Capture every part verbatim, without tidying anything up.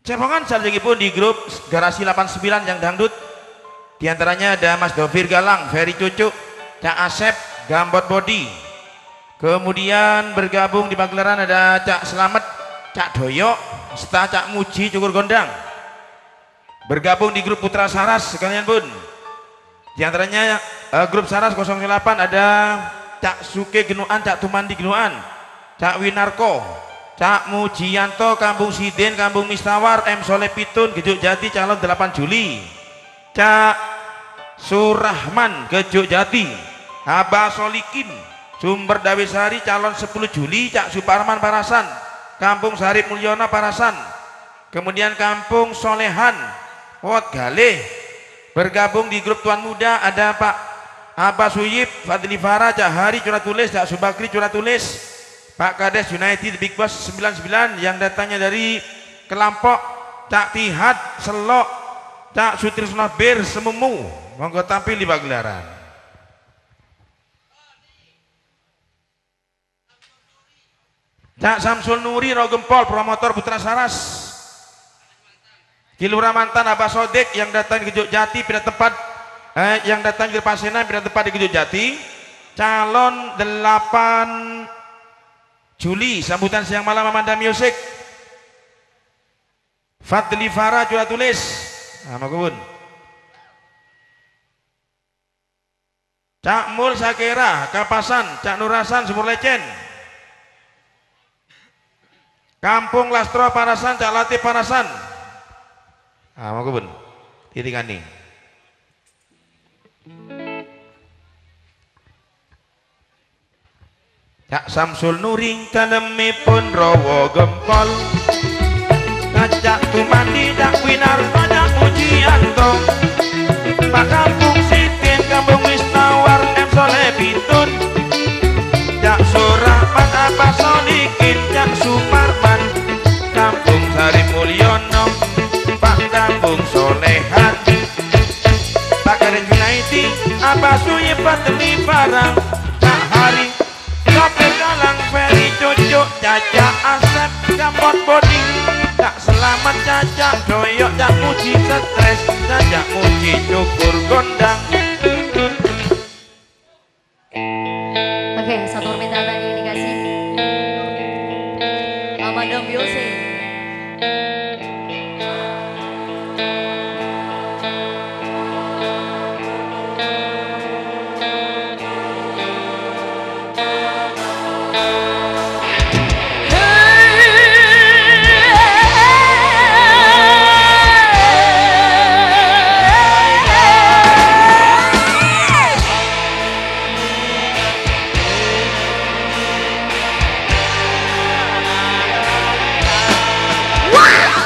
Cepongan pun di grup Garasi delapan puluh sembilan yang dangdut. Di antaranya ada Mas Dovir Galang, Ferry Cucuk, Cak Asep, Gambot Body. Kemudian bergabung di pagelaran ada Cak Slamet, Cak Doyok, serta Cak Muji Cukur Gondang. Bergabung di grup Putra Saras sekalian pun. Di antaranya uh, grup Saras nol delapan ada Cak Suke Genuan, Cak Tumandi Genuan, Cak Winarko, Cak Mujianto, Kampung Sidin, Kampung Mistawar, M Soleh Pitun, Gejuk Jati calon delapan Juli, Cak Surahman, Gejuk Jati, Abah Solikin, Sumber Dawisari calon sepuluh Juli, Cak Suparman Parasan, Kampung Sarip Mulyono Parasan, kemudian Kampung Solehan, Wot Galih. Bergabung di grup Tuan Muda ada Pak Abah Suyip, Fadli Farah, Cak Hari Curah Tulis, Cak Subakri Curah Tulis, Pak Kades United Big Boss sembilan puluh sembilan yang datangnya dari Kelampok, Cak Tihad Selok, Cak Sutrisno Bir Sememu, monggo tampil di pagelaran. Cak Samsul Nuri Rogempol, promotor Putra Saras. Kilura Mantan Abah Sodik yang datang di Gejuk Jati pindah tempat eh, yang datang di Pasena pindah tempat di Gejuk Jati. Calon delapan Juli sambutan siang malam Amanda Music. Fadli Farah Curah Tulis. Nah, makubun. Cak Mul Sakera Kapasan, Cak Nurasan Sumur Lecen. Kampung Lastro Parasan, Cak Latif Parasan. Ah, mau kebun, titik kaning. Cak Samsul Nuring kalemipun rawa gempol, ngajak tumandi Cak Winarto, Cak Mujianto, Pak Kampung Sidin, Kampung Mistawar, M Soleh Pitun, Cak Surahman, Abah Solikin, Cak Suparman, Kampung Sarip Mulyono, Kampung Solehan, Pak Kades United, Abah Suyip, Fadli Farah, Cak Hari, Dovir Galang, Ferry Cucuk, Caca Asep, Gambot Body, Cak Selamat, Caca Doyok, Cak Muji Stres, Cak Muji Cukur Gondang. Oke, satu permintaan tadi dikasih Amanda Music. Wow!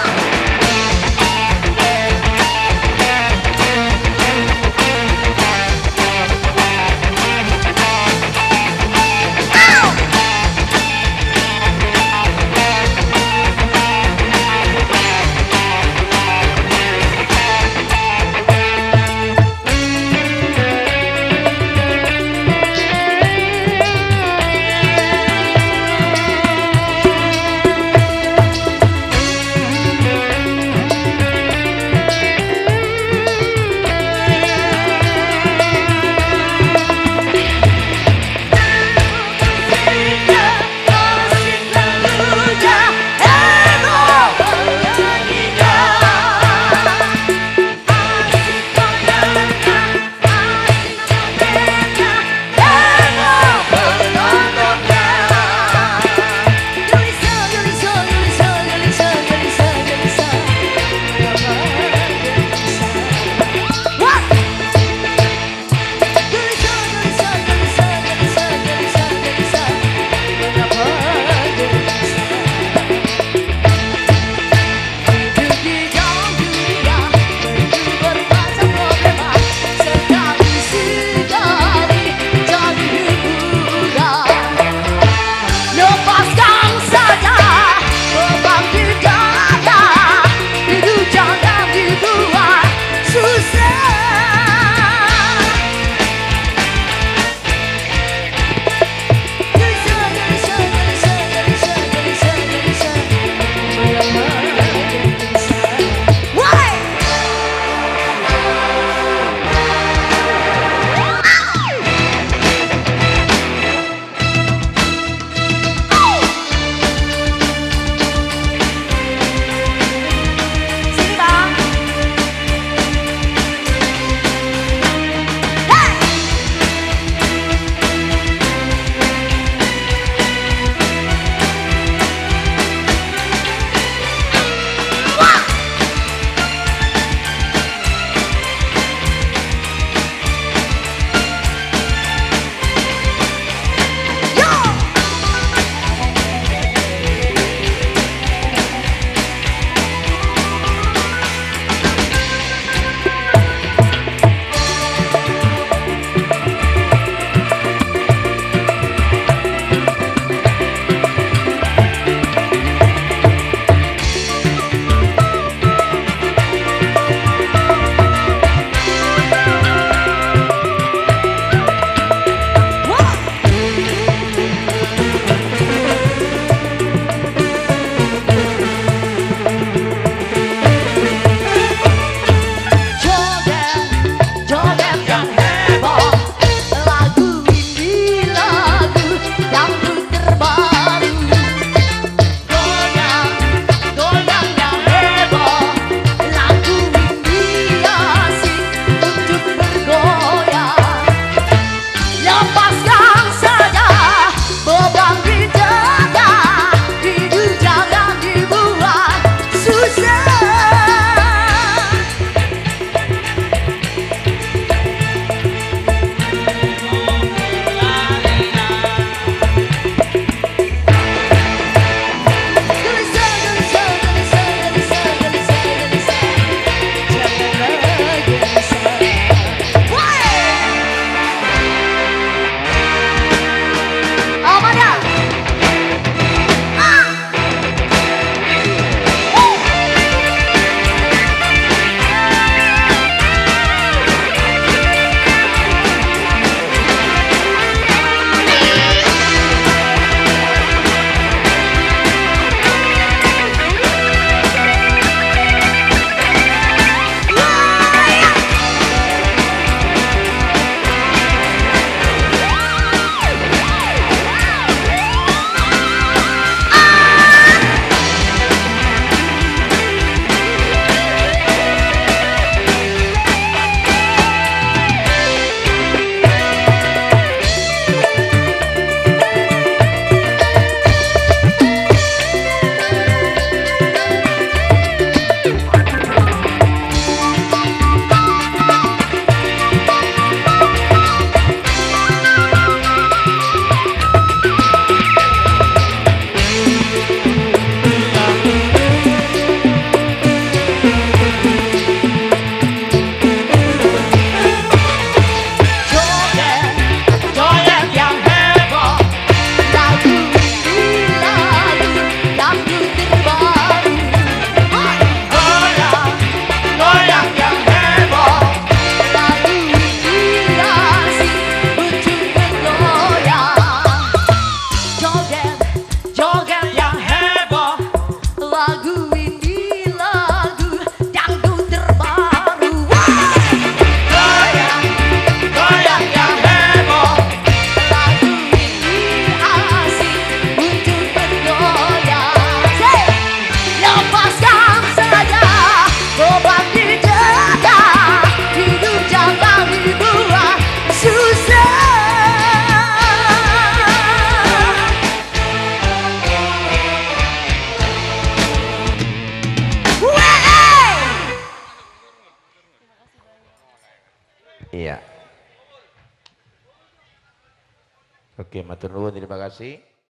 Iya. Oke, matur nuwun, terima kasih.